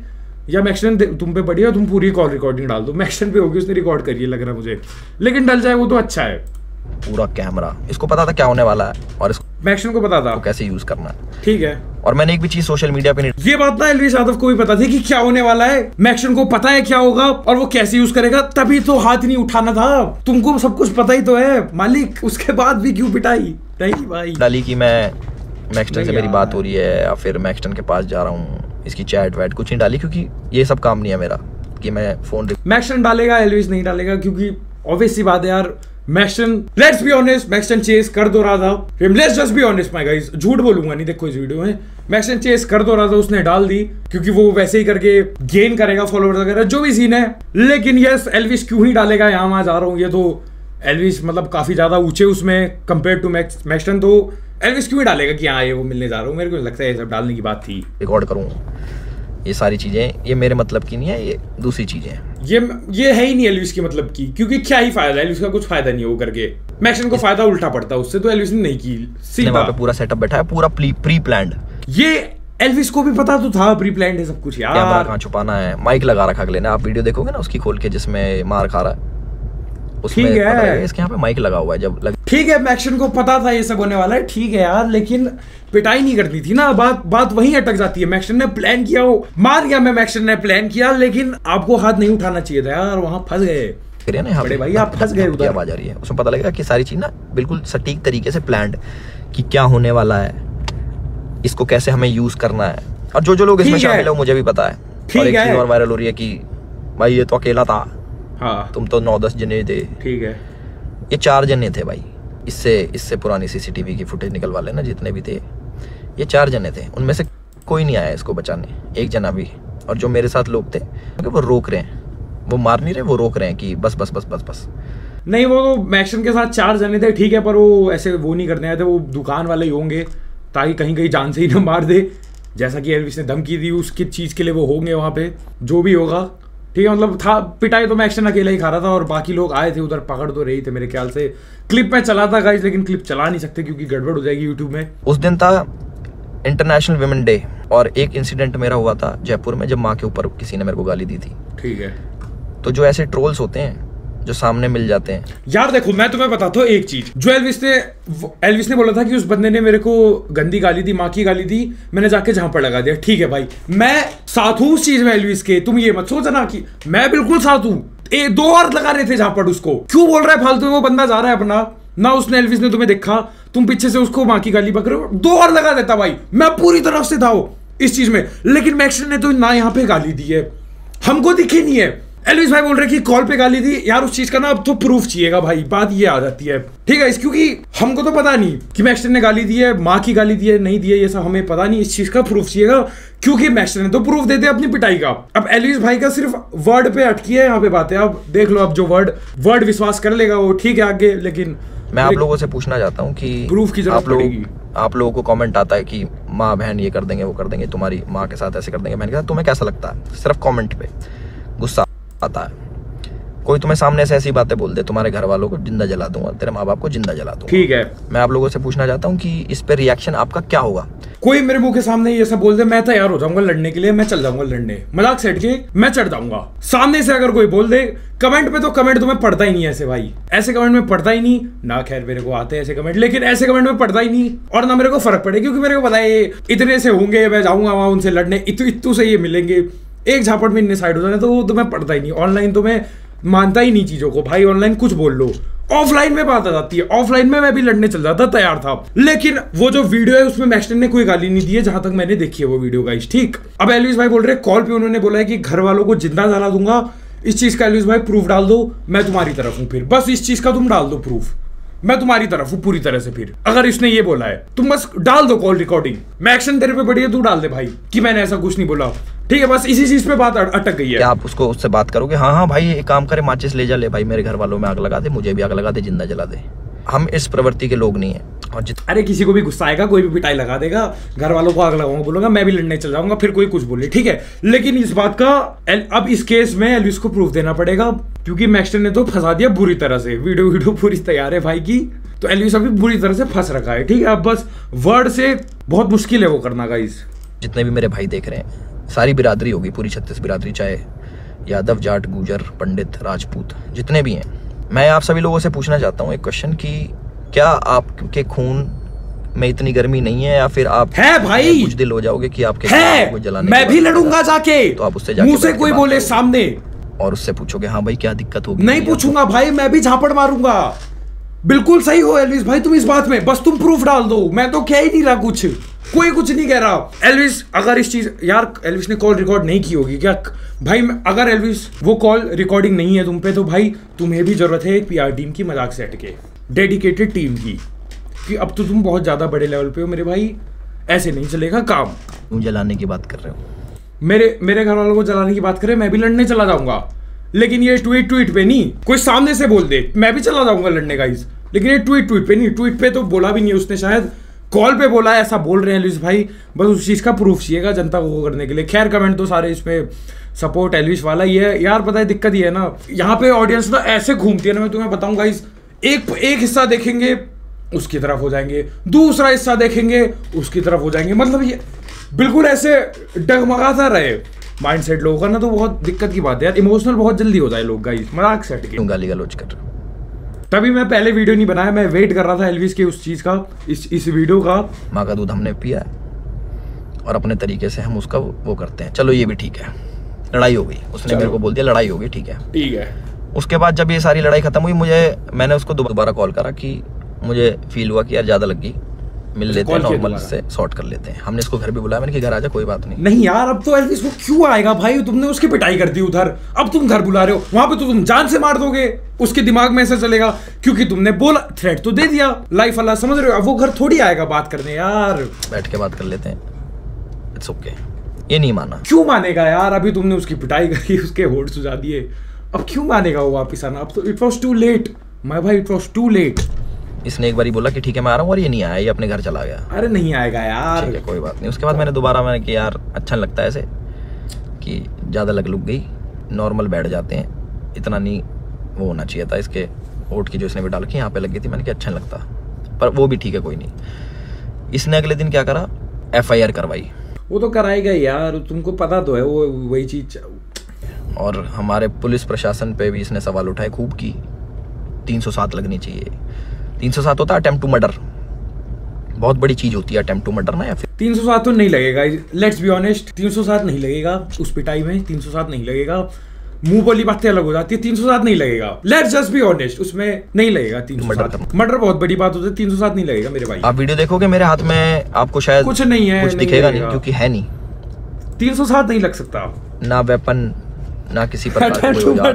या मैक्सन तुम पे पड़ी है, तुम पूरी कॉल रिकॉर्डिंग डाल दो। मैक्सन पे होगी, उसने रिकॉर्ड करी है लग रहा मुझे, लेकिन डल जाए वो तो अच्छा है। पूरा कैमरा, इसको पता था क्या होने वाला है और इसको मैक्सन को पता था कैसे यूज करना है। ठीक है, और मैंने एक भी चीज सोशल मीडिया पे नहीं, ये बात ना एल्विस यादव को भी पता थी कि क्या होने वाला है, मैक्सन को पता है क्या होगा और वो कैसे यूज करेगा, तभी तो हाथ नहीं उठाना था। तुमको सब कुछ पता ही तो है मालिक, उसके बाद भी क्यों पिटाई? नहीं भाई डाली कि मैं मैक्सटन से मेरी बात हो रही है या फिर मैक्सटन के पास जा रहा हूँ, इसकी चैट वैट कुछ नहीं डाली, क्योंकि ये सब काम नहीं है मेरा कि मैं फोन। मैक्सन डालेगा, एल्विस नहीं डालेगा, क्योंकि ऑब्वियस सी बात है यार। Maxtern, let's be honest, Maxtern chase कर दो रहा था, let's just be honest my guys, झूठ बोलूंगा नहीं, देखो इस वीडियो में मैक्सन चेस कर दो रहा था, उसने डाल दी क्योंकि वो वैसे ही करके गेन करेगा फॉलोअर्स वगैरह, जो भी सीन है। लेकिन यस, एल्विस क्यों ही डालेगा, यहाँ मैं जा रहा हूँ, ये तो एल्विस मतलब काफी ज्यादा ऊंचे उसमें कंपेयर टू मैक्सन, तो एल्विस क्यों ही डालेगा कि हाँ ये वो मिलने जा रहा हूँ। मेरे को लगता है ये सब डालने की बात थी। रिकॉर्ड करूँ ये सारी चीजें, ये मेरे मतलब की नहीं है, ये दूसरी चीजें हैं। ये है ही नहीं एल्विस की मतलब की, क्योंकि क्या ही फायदा है, एल्विस का कुछ फायदा नहीं हो करके, मैक्सन को फायदा उल्टा पड़ता है उससे, तो एल्विस ने नहीं की। सीधा वहाँ पे पूरा सेटअप बैठा है, पूरा प्री प्लान्ड। ये एल्विस को भी पता तो था प्री प्लान्ड है सब कुछ यार। कैमरा कहाँ छुपाना है, माइक लगा रखा अगले ने, आप वीडियो देखोगे ना उसकी खोल के जिसमें मार खा रहा है, उसमें ठीक है इसके यहाँ पे माइक लगा हुआ है जब ठीक है, मैक्सन को पता था ये सब होने वाला है, ठीक है यार, लेकिन पिटाई नहीं करनी थी ना। बात वहीं अटक जाती है। मैक्सन ने प्लान किया, वो मान गया मैं, मैक्सन ने प्लान किया, लेकिन आपको हाथ नहीं उठाना चाहिए था यार, वहां फंस गए बड़े भाई, आप फंस गए उधर। आवाज आ रही है, उसमें पता लगेगा कि सारी चीज ना बिल्कुल सटीक तरीके से प्लान्ड, कि क्या होने वाला है, इसको कैसे हमें यूज करना है। और जो लोग इसमें शामिल है मुझे भी पता है। और एक चीज और वायरल हो रही है कि भाई ये तो अकेला था, हाँ तुम तो 9-10 जने थे। ठीक है, ये 4 जने थे भाई, इससे पुरानी सीसीटीवी की फुटेज निकलवा लेना जितने भी थे, ये 4 जने थे, उनमें से कोई नहीं आया इसको बचाने, एक जना भी। और जो मेरे साथ लोग थे वो रोक रहे हैं, वो मार नहीं रहे, वो रोक रहे हैं कि बस बस बस बस बस। नहीं वो तो मैक्सन के साथ 4 जने थे, ठीक है, पर वो ऐसे वो नहीं करने आए थे, वो दुकान वाले ही होंगे, ताकि कहीं जान से ही ना मार दे, जैसा कि एल्विस ने धमकी दी उसकी चीज के लिए, वो होंगे वहां पे जो भी होगा। ठीक है, मतलब था पिटाई तो मैक्सन अकेला ही खा रहा था, और बाकी लोग आए थे उधर, पकड़ तो रही थे मेरे ख्याल से। क्लिप में चला था गाइस, लेकिन क्लिप चला नहीं सकते क्योंकि गड़बड़ हो जाएगी यूट्यूब में। उस दिन था इंटरनेशनल वुमेन डे, और एक इंसिडेंट मेरा हुआ था जयपुर में, जब माँ के ऊपर किसी ने मेरे को गाली दी थी। ठीक है, तो जो ऐसे ट्रोल्स होते हैं जो सामने मिल जाते हैं यार, देखो मैं तुम्हें बताता हूँ एक चीज, जो एल्विस ने बोला था कि उस बंदे ने मेरे को गंदी गाली दी, माँ की गाली दी, मैंने जाके झांपड़ लगा दिया। ठीक है भाई, मैं साथ हूँ उस चीज में एल्विस के, तुम ये मत सोचना कि मैं बिल्कुल साथ हूँ। 2 और लगा रहे थे झांपड़ उसको, क्यों बोल रहा है फालतू में, वो बंदा जा रहा है अपना ना, उसने एल्विस ने तुम्हें देखा, तुम पीछे से उसको माँ की गाली पकड़ो, 2 और लगा देता भाई, मैं पूरी तरफ से था इस चीज में। लेकिन मैक्सन ने तो ना यहाँ पे गाली दी है, हमको दिखी नहीं है। एल्विस भाई बोल रहे कि कॉल पे गाली दी, यार उस चीज का ना अब तो प्रूफ चाहिएगा भाई, बात ये आ जाती है। ठीक है, क्योंकि हमको तो पता नहीं कि मैक्सन ने गाली दी है, माँ की गाली दी है, नहीं दी है, ये सब हमें पता नहीं, इस चीज का प्रूफ चाहिएगा, क्योंकि मैक्सन ने तो प्रूफ दे दिया अपनी पिटाई का। अब एल्विस भाई का सिर्फ वर्ड पे अटकी है यहाँ पे बातें, अब देख लो, अब जो वर्ड विश्वास कर लेगा वो ठीक है आगे। लेकिन मैं आप लोगों से पूछना चाहता हूँ कि प्रूफ की जरूरत पड़ेगी। आप लोगों को कमेंट आता है कि माँ बहन ये कर देंगे, वो कर देंगे, तुम्हारी माँ के साथ ऐसे कर देंगे, बहन के साथ, तुम्हें कैसा लगता है? सिर्फ कमेंट पे गुस्सा आता है, कोई तुम्हें सामने से ऐसी बातें बोल दे, तुम्हारे घर वालों को जिंदा जला दूंगा, तेरे माँ बाप को जिंदा जला दूंगा। ठीक है, मैं आप लोगों से पूछना चाहता हूँ कि इस पे रिएक्शन आपका क्या होगा? कोई मेरे मुंह के सामने ये सब बोल दे, मैं तैयार हो जाऊंगा लड़ने के लिए, मैं चल जाऊंगा लड़ने, मजाक सेट के मैं चढ़ जाऊंगा। सामने से अगर कोई बोल दे कमेंट पे, तो कमेंट तो मैं पढ़ता ही नहीं ऐसे भाई, ऐसे कमेंट में पढ़ता ही नहीं ना, खैर मेरे को आते हैं ऐसे कमेंट, लेकिन ऐसे कमेंट में पढ़ता ही नहीं, और ना मेरे को फर्क पड़े, क्योंकि मेरे को पता है इतने से होंगे, मैं जाऊंगा वहां उनसे लड़ने, इतू से ये मिलेंगे, एक झापड़ में इतने साइड हो जाए, तो वो तो मैं पढ़ता ही नहीं। ऑनलाइन तो मैं मानता ही नहीं चीजों को भाई, ऑनलाइन कुछ बोल लो, ऑफलाइन में बात आ जाती है। ऑफलाइन में मैं भी लड़ने चल जाता, तैयार था, लेकिन वो जो वीडियो है उसमें मैक्सन ने कोई गाली नहीं दी है, जहां तक मैंने देखी है वो वीडियो गाइस। ठीक, अब एल्विस भाई बोल रहे कॉल पे उन्होंने बोला है कि घर वालों को जिंदा जला दूंगा, इस चीज का एल्विस भाई प्रूफ डाल दो, मैं तुम्हारी तरफ हूं, फिर बस इस चीज का तुम डाल दो प्रूफ, मैं तुम्हारी तरफ हूं पूरी तरह से। फिर अगर इसने ये बोला है तुम बस डाल दो कॉल रिकॉर्डिंग, मैक्सन तेरे पे पड़ी है, तू डाल दे भाई कि मैंने ऐसा कुछ नहीं बोला। ठीक है, बस इसी चीज पे बात अटक गई है। क्या आप उसको उससे बात करोगे? हाँ भाई एक काम करे, माचिस ले जा, ले भाई मेरे घर वालों में आग लगा दे, मुझे भी आग लगा दे, जिंदा जला दे। हम इस प्रवृत्ति के लोग नहीं है। और अरे किसी को भी गुस्सा आएगा, कोई भी पिटाई लगा देगा, घर वालों को आग लगाऊंगा, बोलूंगा मैं भी लड़ने चल जाऊंगा, फिर कोई कुछ बोले, ठीक है। लेकिन इस बात का अब इस केस में एल्विस को प्रूफ देना पड़ेगा, क्योंकि मैक्सन ने तो फंसा दिया बुरी तरह से, वीडियो पूरी तैयार है भाई की, तो एल्विस अभी बुरी तरह से फंस रखा है। ठीक है, अब बस वर्ड से बहुत मुश्किल है वो करना गाइस। जितने भी मेरे भाई देख रहे हैं, सारी बिरादरी होगी, पूरी 36 बिरादरी, चाहे यादव, जाट, गुजर, पंडित, राजपूत, जितने भी हैं। मैं आप सभी लोगों से पूछना चाहता हूँ एक क्वेश्चन कि क्या आपके खून में इतनी गर्मी नहीं है, या फिर आप है भाई कुछ दिल हो जाओगे कि आपके है, को जलाने मैं भी लड़ूंगा जाके, तो आप उससे जाके मुंह से कोई बोले सामने और उससे पूछोगे हाँ भाई क्या दिक्कत होगी। नहीं पूछूंगा भाई, मैं भी झापड़ मारूंगा। बिल्कुल सही हो एल्विस भाई तुम इस बात में, बस तुम प्रूफ डाल दो, मैं तो कह ही नहीं रहा कुछ, कोई कुछ नहीं कह रहा। एल्विस अगर इस चीज, यार एल्विस ने कॉल रिकॉर्ड नहीं की होगी क्या भाई? अगर एल्विस वो कॉल रिकॉर्डिंग नहीं है तुम पे, तो भाई तुम्हें भी जरूरत है एक पीआर टीम की, मजाक से हटके डेडिकेटेड टीम की, कि अब तो तुम बहुत ज्यादा बड़े लेवल पे हो मेरे भाई, ऐसे नहीं चलेगा काम। तुम जलाने की बात कर रहे हो, मेरे घर वालों को जलाने की बात करें, मैं भी लड़ने चला जाऊंगा, लेकिन ये ट्वीट पे नहीं, कोई सामने से बोल दे मैं भी चला जाऊंगा लड़ने गाइस, लेकिन ये ट्वीट पे नहीं, ट्वीट पे तो बोला भी नहीं उसने, शायद कॉल पे बोला है, ऐसा बोल रहे हैं एल्विस भाई, बस उस चीज का प्रूफ चाहिएगा जनता को करने के लिए। खैर कमेंट तो सारे इसमें सपोर्ट एल्विस वाला ही है यार। पता है दिक्कत ये है ना, यहाँ पे ऑडियंस ना ऐसे घूमती है ना, मैं तुम्हें बताऊं गाइस, एक हिस्सा देखेंगे उसकी तरफ हो जाएंगे, दूसरा हिस्सा देखेंगे उसकी तरफ हो जाएंगे, मतलब ये बिल्कुल ऐसे डगमगाता रहे माइंडसेट लोगों का ना, तो बहुत दिक्कत की बात है यार, इमोशनल बहुत जल्दी हो जाए लोग गाइस, मजाक से हटके। क्यों गाली गलौज कर रहे हो? तभी मैं पहले वीडियो नहीं बनाया, मैं वेट कर रहा था एल्विस के उस चीज का, इस वीडियो का। माँ का दूध हमने पिया है और अपने तरीके से हम उसका वो करते हैं। चलो ये भी ठीक है, लड़ाई हो गई, उसने मेरे को बोल दिया लड़ाई हो गई, ठीक है। उसके बाद जब ये सारी लड़ाई खत्म हुई, मैंने उसको दोबारा कॉल करा कि मुझे फील हुआ कि यार ज्यादा लग गई, मिल लेते हैं, नॉर्मल से सॉर्ट कर लेते हैं। हमने इसको घर भी बुलाया, मैंने कि घर आजा, कोई बात नहीं यार अब तो एल्विस वो क्यों आएगा भाई, तुमने उसकी पिटाई कर दी उधर, अब तुम घर बुला रहे हो, वहां पे तो तुम जान से मार दोगे, उसके दिमाग में ऐसा चलेगा क्योंकि तुमने बोला, थ्रेट तो दे दिया, लाइफ अल्लाह, समझ रहे हो? अब वो घर थोड़ी आएगा बात करने यार, बैठ के बात कर लेते हैं, इट्स ओके। ये नहीं माना, क्यों मानेगा यार? अभी तुमने उसकी पिटाई करी, उसके होठ सुझा दिए, अब क्यों मानेगा वो वापिस आना? अब तो it was too late my भाई, इट वॉज टू लेट। इसने एक बारी बोला कि ठीक है मैं आ रहा हूँ, और ये नहीं आया, ये अपने घर चला गया। अरे नहीं आएगा यार, ठीक है कोई बात नहीं। उसके बाद मैंने दोबारा कि यार अच्छा नहीं लगता ऐसे कि ज़्यादा लग गई, नॉर्मल बैठ जाते हैं, इतना नहीं वो होना चाहिए था। इसके ओट की जो इसने भी डाल के यहाँ पे लग गई थी, मैंने कि अच्छा नहीं लगता, पर वो भी ठीक है कोई नहीं। इसने अगले दिन क्या करा, FIR करवाई। वो तो कराएगा यार, तुमको पता तो है वो वही चीज। और हमारे पुलिस प्रशासन पे भी इसने सवाल उठाए खूब की 307 लगनी चाहिए। 307 होता है अटेम्प्ट टू मर्डर, बहुत बड़ी चीज होती है अटेम्प्ट टू मर्डर ना, या फिर 307 तो नहीं लगेगा, लेट्स बी ऑनेस्ट, 307 नहीं लगेगा उस पिटाई में, 307 नहीं लगेगा, मुंह बोली बातें अलग हो जाती है, 307 नहीं लगेगा, लेट्स जस्ट बी ऑनेस्ट, उसमें नहीं लगेगा 307। मर्डर बहुत बड़ी बात होती है, 307 नहीं लगेगा मेरे भाई। आप वीडियो देखोगे मेरे हाथ में, आपको शायद कुछ नहीं है, कुछ दिखेगा नहीं, क्योंकि है नहीं, 307 नहीं लग सकता ना वेपन ना किसी प्रकार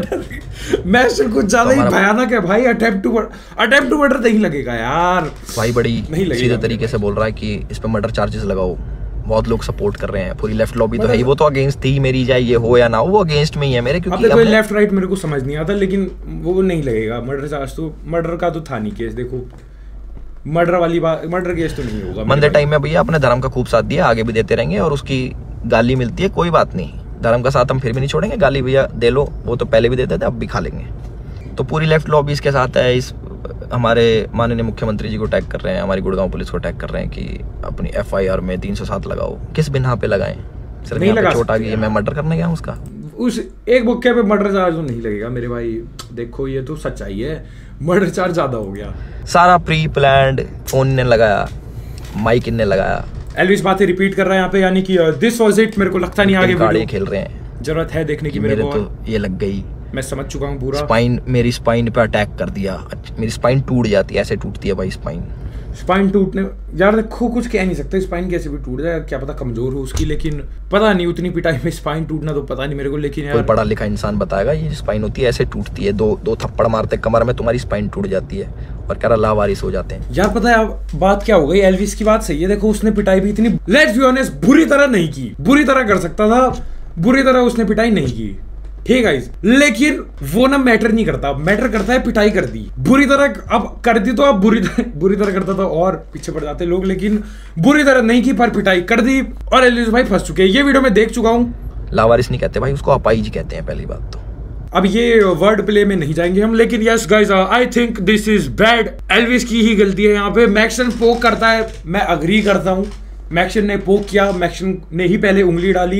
की मैशन कुछ ज्यादा ही भयानक है भाई। अटेम्प्ट टू मर्डर नहीं लगेगा यार भाई, बड़ी सीधे तरीके से बोल रहा है कि इस पे मर्डर चार्जेस लगाओ। बहुत लोग सपोर्ट कर रहे हैं, पूरी लेफ्ट लॉबी तो है ही, वो तो अगेंस्ट थी मेरी, चाहे ये हो या ना हो, वो अगेंस्ट में ही है मेरे, क्योंकि अब लेफ्ट राइट मेरे को समझ नहीं आता, लेकिन वो नहीं लगेगा मर्डर चार्ज, तो मर्डर का तो था नहीं केस, देखो मर्डर वाली बात, मर्डर केस तो नहीं होगा। मंदे टाइम में भैया अपने धर्म का खूब साथ दिया, आगे भी देते रहेंगे, और उसकी गाली मिलती है कोई बात नहीं, धर्म का साथ हम फिर भी नहीं छोड़ेंगे, गाली भैया दे लो, वो तो पहले भी देते थे, अब भी खा लेंगे। तो पूरी लेफ्ट लॉबी इसके साथ है, इस हमारे माननीय मुख्यमंत्री जी को टैग कर रहे हैं, हमारी गुड़गांव पुलिस को टैग कर रहे हैं कि अपनी FIR में 307 लगाओ। किस बिना पे लगाएं? सिर्फ यहाँ पे चोट आ गई है, मैं मर्डर करने गया हूँ उसका, उस एक मौके पे मर्डर चार्ज तो नहीं लगेगा मेरे भाई। देखो ये तो सच्चाई है, मर्डर चार्ज ज्यादा हो गया। सारा प्री प्लान्ड, फोन ने लगाया, माइक इनने लगाया, एल्विस बातें रिपीट कर रहा है यहाँ पे, यानी कि दिस वाज इट। मेरे को लगता नहीं आगे वीडियो खेल रहे हैं, जरूरत है देखने की मेरे को, तो ये लग गई, मैं समझ चुका हूँ पूरा। स्पाइन, मेरी स्पाइन पे अटैक कर दिया, मेरी स्पाइन टूट जाती है, ऐसे टूटती है भाई स्पाइन टूटने, यार देखो कुछ कह नहीं सकते, स्पाइन कैसे भी टूट जाए, क्या पता कमजोर हो उसकी, लेकिन पता नहीं उतनी पिटाई में स्पाइन टूटना तो पता नहीं मेरे को, लेकिन कोई पढ़ा लिखा इंसान बताएगा ये स्पाइन होती है, ऐसे टूटती है, दो थप्पड़ मारते कमर में, तुम्हारी स्पाइन टूट जाती है और कह रहा लावारिस हो जाते हैं। यार पता है अब बात क्या हो गई, एल्विस की बात सही है, देखो उसने पिटाई भी इतनी, लेट्स बी ऑनेस्ट, बुरी तरह नहीं की, बुरी तरह कर सकता था, बुरी तरह उसने पिटाई नहीं की, ठीक है, लेकिन वो ना मैटर नहीं करता, मैटर करता है पिटाई कर दी, बुरी तरह अब कर दी, तो अब बुरी तरह करता तो और पीछे पड़ जाते लोग, लेकिन बुरी तरह नहीं की पर पिटाई कर दी, और एल्विस भाई फंस चुके हैं। ये वीडियो में देख चुका हूँ। लावारिस नहीं कहते भाई उसको, अपाइज कहते हैं पहली बात तो। अब ये वर्ड प्ले में नहीं जाएंगे हम, लेकिन yes guys I think this is bad, Elvish की ही गलती है यहाँ पे। मैक्सन पोक करता है, मैं अग्री करता हूँ, मैक्सन ने पोक किया, मैक्सन ने ही पहले उंगली डाली,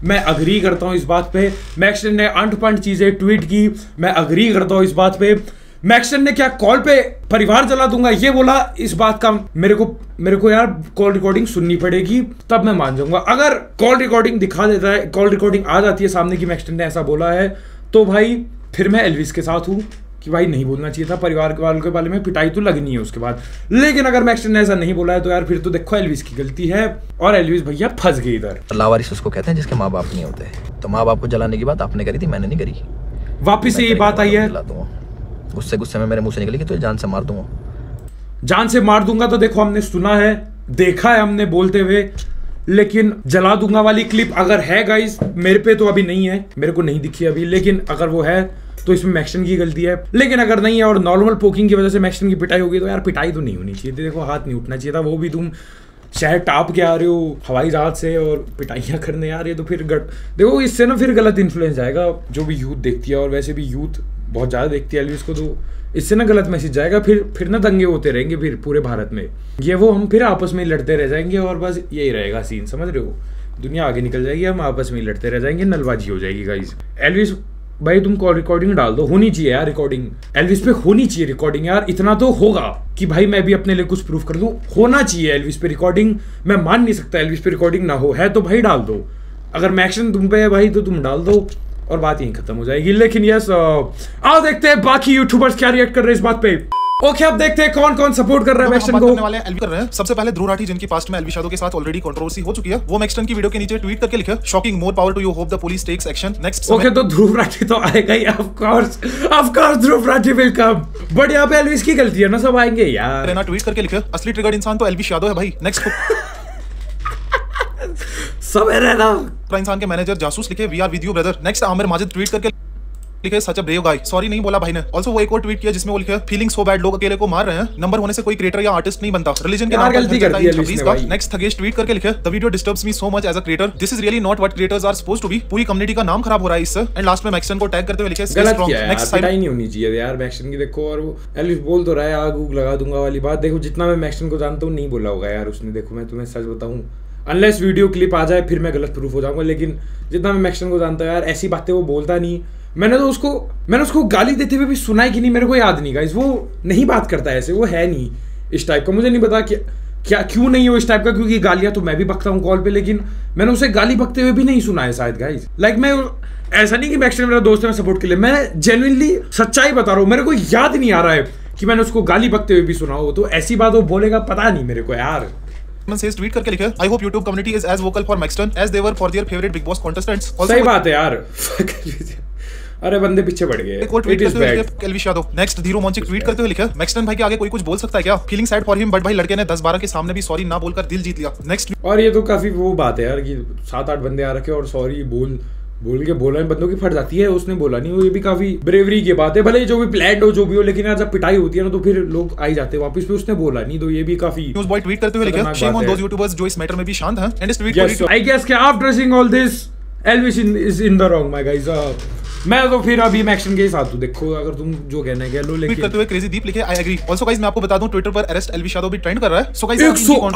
मैं अग्री करता हूं इस बात पे। मैक्सटन ने अंट-पंट चीजें ट्वीट की, मैं अग्री करता हूं इस बात पे। मैक्सटन ने क्या कॉल पे परिवार जला दूंगा ये बोला, इस बात का मेरे को यार कॉल रिकॉर्डिंग सुननी पड़ेगी तब मैं मान जाऊंगा। अगर कॉल रिकॉर्डिंग दिखा देता है, कॉल रिकॉर्डिंग आ जाती है सामने की मैक्सटन ने ऐसा बोला है, तो भाई फिर मैं एल्विस के साथ हूं कि भाई नहीं बोलना चाहिए था, परिवार के वालों के बारे में पिटाई तो लगनी है उसके बाद। लेकिन अगर मैक्सटन ने ऐसा नहीं बोला है तो यार फिर तो देखो एल्विस की गलती है, और एल्विस भैया फंस गए इधर। लावारिस उसको कहते हैं जिसके माँ बाप नहीं होते। तो माँ बाप को जलाने की बात आपने करी थी, मैंने नहीं करी। वापिस से ये बात आई है, गुस्से में मेरे मुंह से निकली कि तुझे जान से मार दूंगा। जान से मार दूंगा तो देखो हमने सुना है, देखा है हमने बोलते हुए, लेकिन जला दूंगा वाली क्लिप अगर है गाइस, मेरे पे तो अभी नहीं है, मेरे को नहीं दिखी अभी, लेकिन अगर वो है तो इसमें मैक्सटन की गलती है। लेकिन अगर नहीं है और नॉर्मल पोकिंग की वजह से मैक्सटन की पिटाई होगी तो यार पिटाई तो नहीं होनी चाहिए थी, देखो हाथ नहीं उठना चाहिए था। वो भी तुम शहर टाप के आ रहे हो हवाई जहाज से और पिटाइयाँ करने यार, ये तो फिर देखो इससे ना फिर गलत इन्फ्लुएंस आएगा जो भी यूथ देखती है, और वैसे भी यूथ बहुत ज़्यादा देखती है एल्विस को, तो इससे ना गलत मैसेज जाएगा, फिर ना दंगे होते रहेंगे फिर पूरे भारत में, ये वो हम फिर आपस में लड़ते रह जाएंगे और बस यही रहेगा सीन, समझ रहे हो। दुनिया आगे निकल जाएगी, हम आपस में लड़ते रह जाएंगे, नलबाजी हो जाएगी गाइस। एल्विस भाई तुम कॉल रिकॉर्डिंग डाल दो, होनी चाहिए यार रिकॉर्डिंग, एल्विस पे होनी चाहिए रिकॉर्डिंग यार, इतना तो होगा कि भाई मैं भी अपने लिए कुछ प्रूफ कर दूं, होना चाहिए एल्विस पे रिकॉर्डिंग। मैं मान नहीं सकता एल्विस पे रिकॉर्डिंग ना हो, है तो भाई डाल दो। अगर मैक्सटन तुम पे है भाई तो तुम डाल दो और बात यहीं खत्म हो जाएगी। लेकिन यस, आओ देखते हैं बाकी यूट्यूबर्स क्या रिएक्ट कर रहे हैं इस बात पे। ओके अब देखते हैं कौन कौन सपोर्ट कर रहा है मैक्सटन को। वाले एल्वी कर रहे हैं। सबसे पहले ध्रुव राठी जिनकी पास्ट में एल्वी शादो के साथ ऑलरेडी कंट्रोवर्सी हो चुकी है, वो मैक्सटन की वीडियो के नीचे ट्वीट करके लिखे shocking, more power to you, hope the police takes action next. Okay तो ध्रुव राठी तो आएगा ही, of course Dhruv Rathee will come, but यहाँ पे एल्विस की गलती है ना, सब आएंगे यार। रेना ट्वीट करके लिखे असली ट्रिगर्ड इंसान तो एल्वी शादो है भाई नेक्स्ट। सब है रहना इंसान के मैनेजर जासूस लिखे we are with you brother next. Aamir Majid tweet करके लिखे सच अ ब्रेव गाय, सॉरी नहीं बोला भाई ने। ऑल्सो वो एक और ट्वीट किया जिसमें वो लिखे फीलिंग सो बैड, लोग अकेले को मार रहे हैं, नंबर होने से कोई क्रिएटर या आर्टिस्ट नहीं बनता, रिलीजन के नाम पर गलती करती है एल्विस ने। नेक्स्ट थगेश ट्वीट करके लिखे the video disturbs me so much as a creator, this is really not what creators are supposed to be, पूरी कम्युनिटी का नाम खराब हो रहा है इससे। एंड लास्ट में मैक्सटन को टैग करते हुए लिखे गलत किया है, नेक्स्ट पिटाई नहीं होनी चाहिए यार मैक्सटन की। देखो और वो एल्विस बोल तो रहा है आग उग लगा दूंगा वाली बात, देखो जितना मैं मैक्सटन को जानता हूँ नहीं बोला होगा यार उसने। देखो मैं तुम्हें सच बताऊँ, अनलेस वीडियो क्लिप आ जाए फिर मैं गलत प्रूफ हो जाऊंगा, लेकिन जितना मैं मैक्सटन को जानता हूँ यार ऐसी बातें वो बोलता नहीं। मैंने उसको गाली देते हुए भी सुना है कि नहीं मेरे को याद नहीं गाइस, वो नहीं बात करता ऐसे, वो है नहीं इस टाइप का। मुझे नहीं पता क्या क्यों नहीं हो इस टाइप का, क्योंकि गालियां तो मैं भी बकता हूँ कॉल पे, लेकिन मैंने उसे गाली बकते हुए भी नहीं सुना है शायद गाइस। लाइक मैं ऐसा नहीं कि मैक्सटन मेरा दोस्त है मैं सपोर्ट के लिए, मैं जेन्युइनली सच्चाई बता रहा हूँ, मेरे को याद नहीं आ रहा है कि मैंने उसको गाली बकते हुए भी सुना हो, तो ऐसी बात वो बोलेगा पता नहीं मेरे को यार। says ट्वीट करके लिखे I hope YouTube community is as vocal for Maxtern as they were for their favourite Bigg Boss contestants. सही बात है यार अरे बंदे पीछे पड़ गए। एक और ट्वीट करते हुए एल्विस यादव। नेक्स्ट धीरू मोंचिक ट्वीट करते हुए लिखा मैक्सटन भाई के आगे कोई कुछ बोल सकता है क्या, feeling sad for him but भाई लड़के ने 10-12 के सामने भी सॉरी ना बोलकर दिल जीत लिया नेक्स्ट। और ये तो काफी वो बात है यार कि 7-8 बंदे आ रखे और सॉरी बोल के बोला बंदों की फट जाती है, उसने बोला नहीं, वो ये भी काफी ब्रेवरी की बात है। भले जो भी प्लान हो जो भी हो, लेकिन यार जब पिटाई होती है ना तो फिर लोग आ ही जाते हैं वापस पे, उसने बोला नहीं, तो ये भी काफी। न्यूज़ बॉय ट्वीट करते हुए लिखा शेम ऑन दोस यूट्यूबर्स जो इस मैटर में भी शांत हैं एंड इस ट्वीट को आई गेस कि after seeing all this Elvish is in the wrong my guys. मैं तो फिर अभी मैक्सटन के साथ हूं, देखो अगर तुम जो कहना है कह लो, लेकिन करते हुए क्रेजी दीप लिखे आई एग्री। आल्सो गाइस मैं आपको बता दूं ट्विटर पर अरेस्ट एल्विस यादव भी ट्रेंड कर रहा है। सो गाइस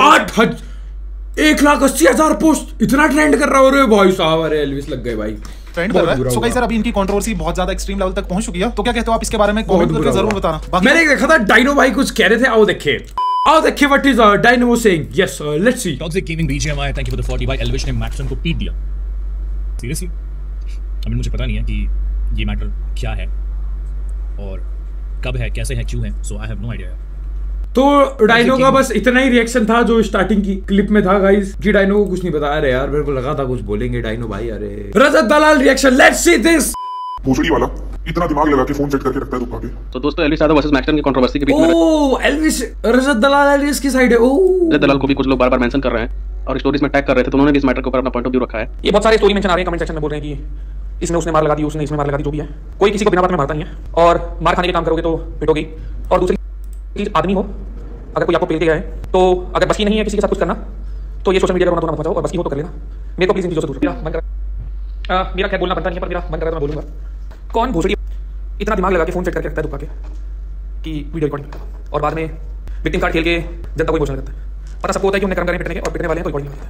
1,80,000 पोस्ट इतना ट्रेंड कर रहा है, अरे भाई साहब अरे एल्विस लग गए भाई, ट्रेंड कर रहा है। सो गाइस सर अभी इनकी कंट्रोवर्सी बहुत ज्यादा एक्सट्रीम लेवल तक पहुंच चुकी है, तो क्या कहते हो आप इसके बारे में कमेंट करके जरूर बताना। मैंने देखा था डायनो भाई कुछ कह रहे थे, आओ देखिए what is Dyno saying. Yes let's see. Toxic gaming BGMI thank you for the 40 भाई एल्विस ने मैक्सटन को पीट दिया सीरियसली। आई मीन मुझे पता नहीं है कि ये मैटर क्या है और कब है, कैसे है, क्यों है, so I have no idea. तो डायनो का बस इतना ही रिएक्शन था जो स्टार्टिंग की क्लिप में था गाइस, कि डायनो को कुछ नहीं बताया रे यार, मेरे को लगा था कुछ बोलेंगे डायनो भाई। अरे Rajat Dalal reaction, let's see this. भोसड़ी वाला इतना दिमाग लगा के फोन सेट करके रखता है दुखा के। तो दोस्तों एल्विस यादव वर्सेस मैक्सटन की कंट्रोवर्सी के बीच में एल्विस रजत दलाल एल्विस की साइड है। रजत दलाल को भी कुछ लोग बार-बार मेंशन कर रहे हैं और स्टोरीज में टैग कर रहे थे, तो उन्होंने भी इस मैटर के ऊपर अपना पॉइंट ऑफ व्यू रखा है। ये बहुत सारे स्टोरी मेंशन आ रहे हैं कमेंट सेक्शन में, बोल रहे हैं कि इसने उसने मार लगा दी, उसने इसमें मार लगा दी, जो भी है कोई किसी को बिना बात में मारता नहीं है, और मार खाने के काम करोगे तो पिटोगे। और दूसरी चीज आदमी हो, अगर कोई आपको पेल के गया है तो अगर बस ही नहीं है किसी के साथ कुछ करना, तो ये सोशल मीडिया पर रोना मत बचाओ, और बस ही हो तो कर लेना। मेरे को प्लीज इन चीजों से दूर मन कर मेरा क्या बोलना बनता नहीं है, पर मेरा मन कर रहा है तो मैं बोलूंगा। कौन भोसड़ी इतना दिमाग लगा के फोन सेट करके रखता है दुखा के कि वीडियो रिकॉर्डिंग करता है, और बाद में विक्टिम कार्ड खेल के जनता को इमोशनल करता है। पता सबको होता है कि उन्हें कर्म करने पिटने के और पिटने वाले हैं तो रिकॉर्डिंग करते हैं।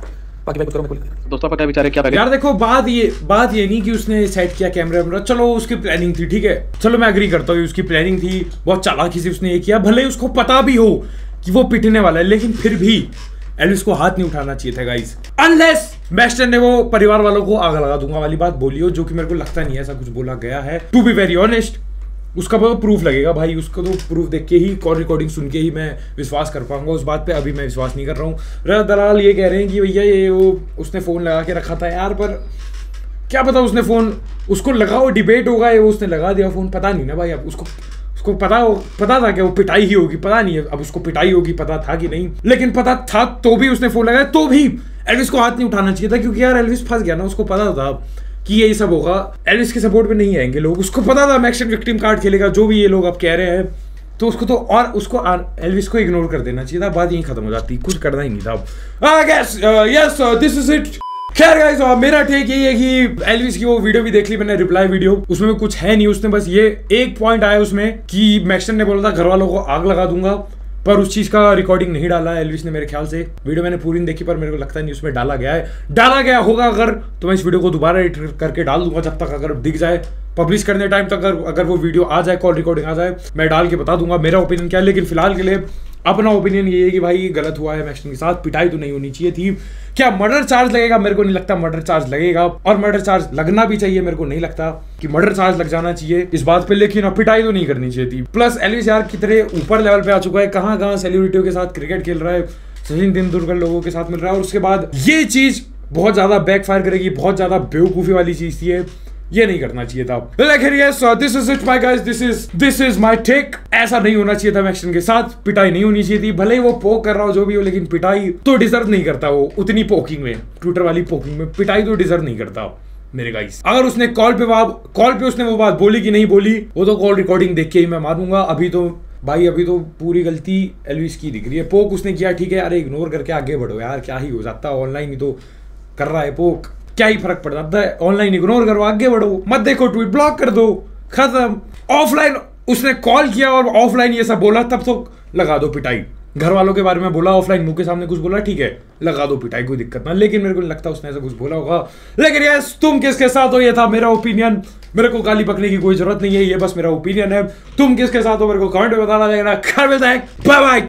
बाकी मैं कुछ करूँ, मैं दोस्तों आपका क्या विचार है, क्या यार देखो, बात ये नहीं कि उसने सेट किया कैमरा, चलो उसकी प्लानिंग थी, ठीक है, चलो मैं एग्री करता हूँ उसकी प्लानिंग थी, बहुत चालाकी से उसने ये किया, भले ही उसको पता भी हो कि वो पिटने वाला है, लेकिन फिर भी एल्विस को हाथ नहीं उठाना चाहिए था गाइस, अनलेस मैक्सटन ने वो परिवार वालों को आग लगा दूंगा वाली बात बोली हो, जो कि मेरे को लगता नहीं है ऐसा कुछ बोला गया है, टू बी वेरी ऑनेस्ट। उसका प्रूफ लगेगा भाई, उसको तो प्रूफ देख के ही, कॉल रिकॉर्डिंग सुन के ही मैं विश्वास कर पाऊंगा उस बात पे, अभी मैं विश्वास नहीं कर रहा हूँ। दलाल ये कह रहे हैं कि भैया ये वो उसने फ़ोन लगा के रखा था यार, पर क्या पता उसने फ़ोन उसको लगा हो, डिबेट होगा ये वो उसने लगा दिया फ़ोन, पता नहीं ना भाई, अब उसको पता था कि वो पिटाई ही होगी, पता नहीं है अब उसको पिटाई होगी पता था कि नहीं, लेकिन पता था तो भी उसने फ़ोन लगाया, तो भी एल्विस को हाथ नहीं उठाना चाहिए था, क्योंकि यार एल्विस फंस गया ना, उसको पता था कि यही सब होगा, एल्विस के सपोर्ट में नहीं आएंगे लोग, उसको पता था मैक्सटन विक्टिम कार्ड खेलेगा, जो भी ये लोग अब कह रहे हैं, तो उसको तो और उसको एल्विस को इग्नोर कर देना चाहिए था, बात यहीं खत्म हो जाती, कुछ करना ही नहीं था। I guess yes this is it. खैर गाइस, मेरा टेक यही है कि एल्विस की वो वीडियो भी देख ली मैंने, रिप्लाई वीडियो, उसमें कुछ है नहीं, उसने बस ये एक पॉइंट आया उसमें कि मैक्सटन ने बोला था घर वालों को आग लगा दूंगा, पर उस चीज का रिकॉर्डिंग नहीं डाला है एल्विस ने मेरे ख्याल से, वीडियो मैंने पूरी नहीं देखी पर मेरे को लगता नहीं उसमें डाला गया है, डाला गया होगा अगर तो मैं इस वीडियो को दोबारा एडिट करके डाल दूंगा, जब तक अगर दिख जाए पब्लिश करने टाइम तक अगर वो वीडियो आ जाए, कॉल रिकॉर्डिंग आ जाए, मैं डाल के बता दूंगा मेरा ओपिनियन क्या है, लेकिन फिलहाल के लिए अपना ओपिनियन ये है कि भाई गलत हुआ है मैक्सटन के साथ, पिटाई तो नहीं होनी चाहिए थी। क्या मर्डर चार्ज लगेगा? मेरे को नहीं लगता मर्डर चार्ज लगेगा, और मर्डर चार्ज लगना भी चाहिए, मेरे को नहीं लगता कि मर्डर चार्ज लग जाना चाहिए इस बात पे, लेकिन पिटाई तो नहीं करनी चाहिए थी। प्लस एल्विस यार कितने ऊपर लेवल पे आ चुका है, कहाँ सेलिब्रिटियों के साथ क्रिकेट खेल रहा है, सचिन तेंदुलकर लोगों के साथ मिल रहा है, और उसके बाद ये चीज बहुत ज्यादा बैकफायर करेगी, बहुत ज्यादा बेवकूफी वाली चीज थी ये नहीं करना चाहिए था। लेकिन yes this is it my guys, this is my take. ऐसा नहीं होना चाहिए था मैक्सटन के साथ, पिटाई नहीं होनी चाहिए थी, भले ही वो पोक कर रहा हो जो भी हो, लेकिन पिटाई तो डिजर्व नहीं करता वो उतनी पोकिंग में, ट्विटर वाली पोकिंग में पिटाई तो डिजर्व नहीं करता मेरे गाइस। अगर उसने कॉल पे उसने वो बात बोली कि नहीं बोली, वो तो कॉल रिकॉर्डिंग देख के ही मैं मानूंगा। अभी तो पूरी गलती एल्विस की दिख रही है। पोक उसने किया ठीक है, अरे इग्नोर करके आगे बढ़ो यार, क्या ही हो जाता है, ऑनलाइन ही तो कर रहा है पोक, क्या ही फर्क पड़ जाता है, ऑनलाइन इग्नोर करो, आगे बढ़ो, मत देखो ट्वीट, ब्लॉक कर दो, खत्म। ऑफलाइन उसने कॉल किया और ऑफलाइन ये सब बोला, तब तो लगा दो पिटाई। घर वालों के बारे में बोला, ऑफलाइन मुंह के सामने कुछ बोला, ठीक है लगा दो पिटाई, कोई दिक्कत ना, लेकिन मेरे को नहीं लगता उसने ऐसा कुछ बोला होगा। लेकिन यस, तुम किसके साथ हो, ये था मेरा ओपिनियन, मेरे को गाली बकने की कोई जरूरत नहीं है, ये बस मेरा ओपिनियन है। तुम किसके साथ हो मेरे को कमेंट में बताना, बाय बाय।